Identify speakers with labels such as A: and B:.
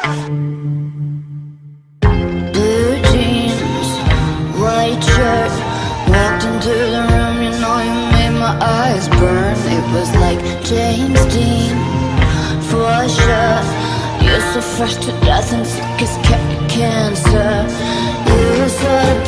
A: Blue jeans, white shirt, walked into the room, you know you made my eyes burn. It was like James Dean, for sure. You're so fresh to death and sick as cancer. You were sort of